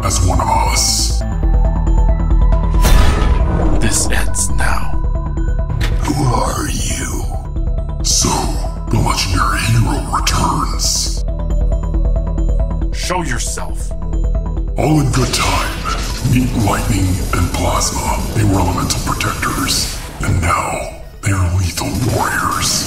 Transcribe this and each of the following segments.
as one of us. This ends now. Who are you? So, the legendary hero returns. Show yourself. All in good time. Meet Lightning and Plasma. They were elemental protectors, and now they are lethal warriors.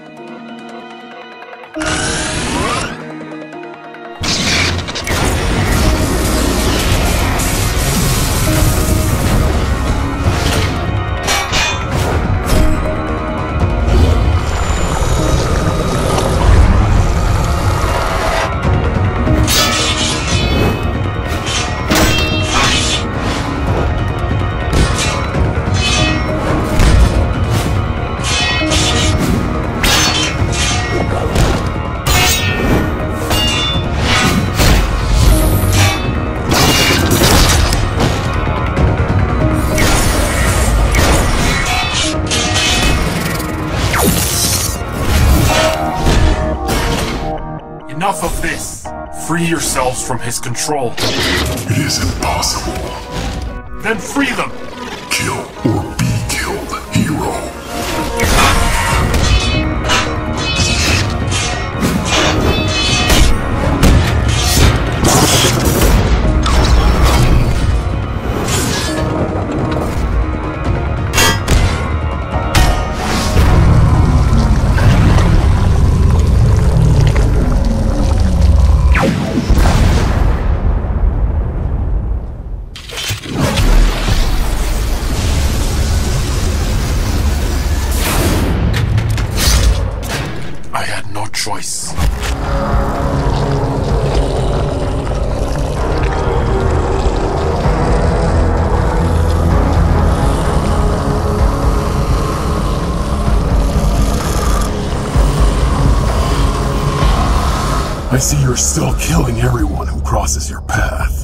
Enough of this! Free yourselves from his control. It is impossible. Then free them! Kill or be killed, hero. Choice. I see you're still killing everyone who crosses your path.